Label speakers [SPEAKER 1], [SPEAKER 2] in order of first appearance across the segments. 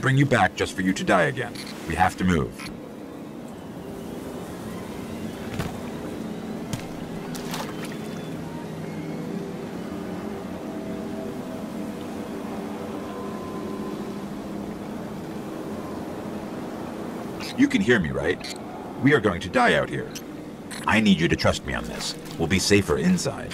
[SPEAKER 1] bring you back just for you to die again. We have to move. You can hear me, right? We are going to die out here. I need you to trust me on this. We'll be safer inside.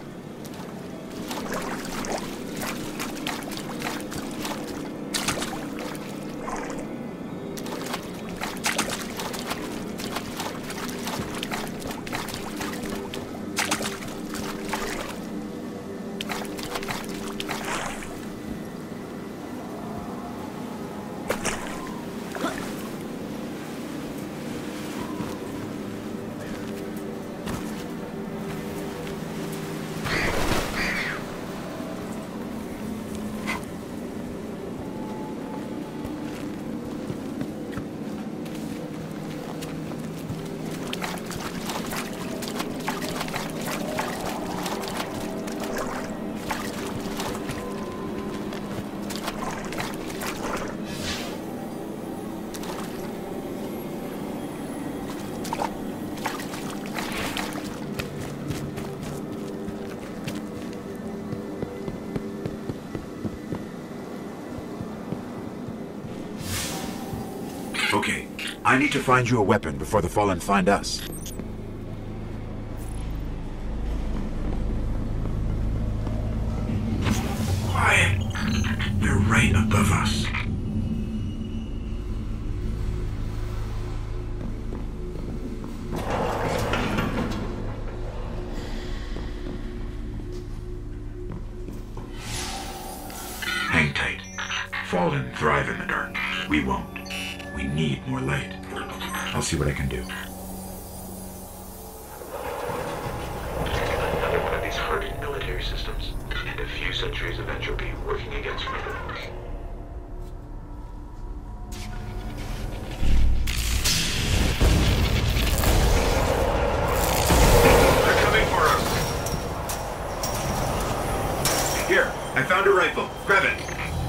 [SPEAKER 1] Okay, I need to find you a weapon before the Fallen find us.
[SPEAKER 2] Quiet. They're right above us. Hang tight. Fallen thrive in the dark. We won't. We need more light. I'll see what I can do.
[SPEAKER 3] Another one of these hardened military systems, and a few centuries of entropy working against freedom.
[SPEAKER 2] They're coming for us! Here, I found a rifle. Grab it!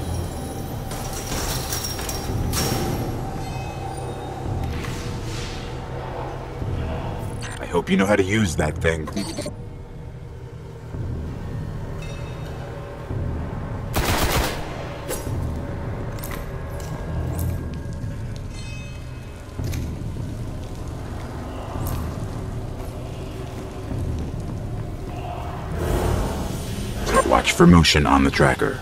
[SPEAKER 1] I hope you know how to use that thing. Watch for motion on the tracker.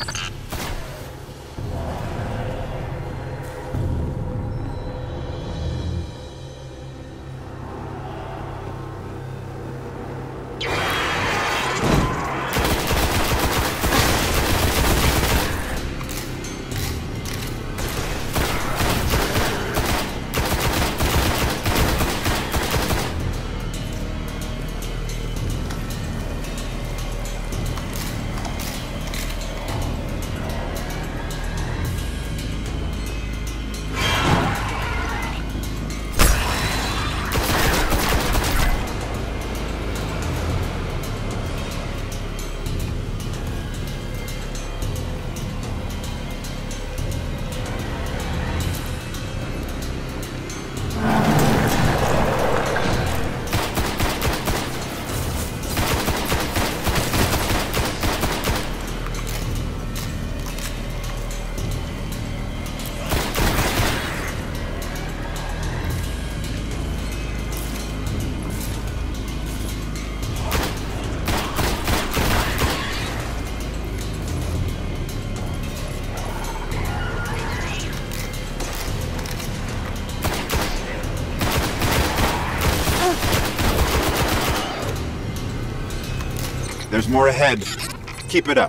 [SPEAKER 1] There's more ahead. Keep it up.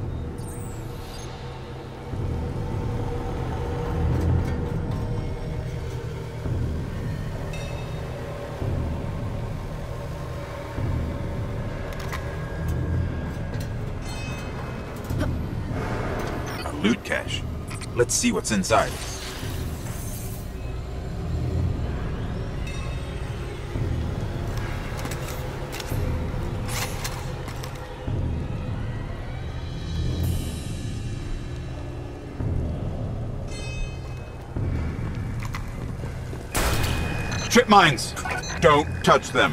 [SPEAKER 1] A loot cache. Let's see what's inside. Trip mines! Don't touch them.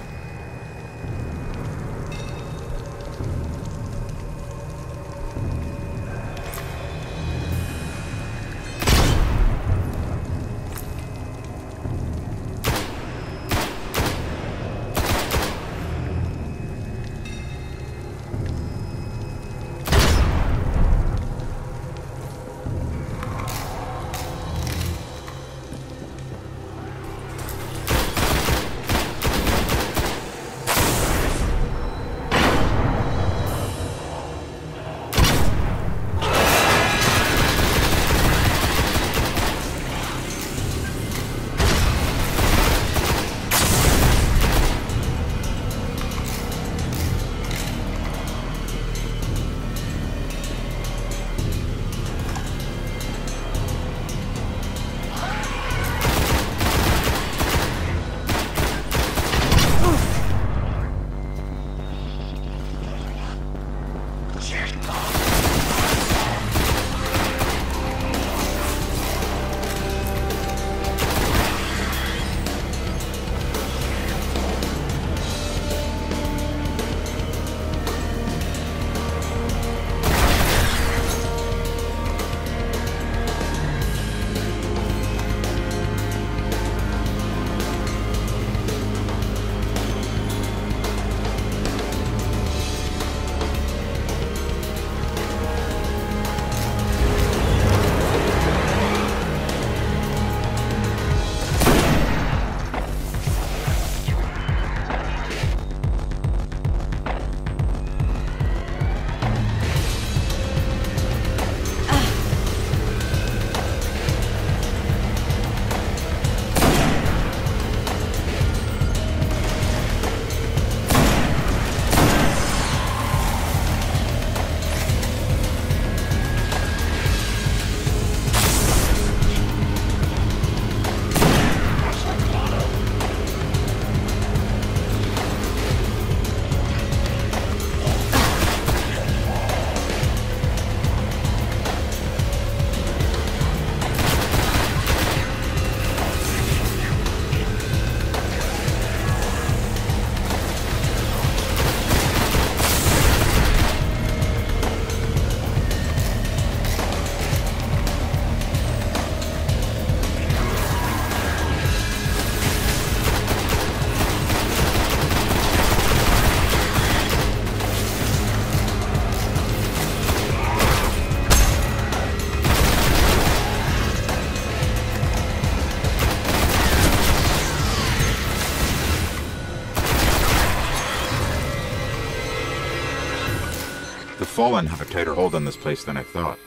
[SPEAKER 1] The Fallen have a tighter hold on this place than I thought.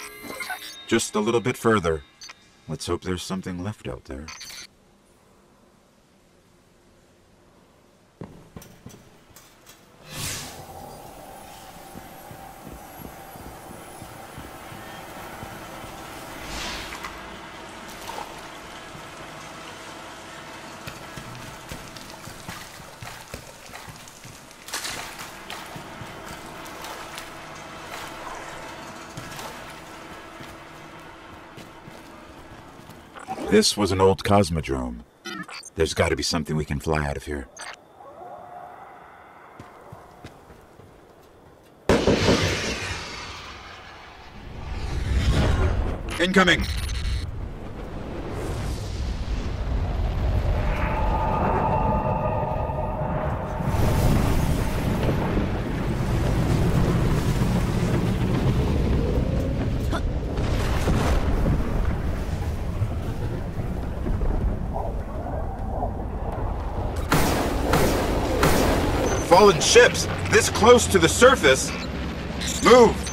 [SPEAKER 1] Just a little bit further. Let's hope there's something left out there. This was an old cosmodrome. There's got to be something we can fly out of here. Incoming! Fallen ships, this close to the surface. Move!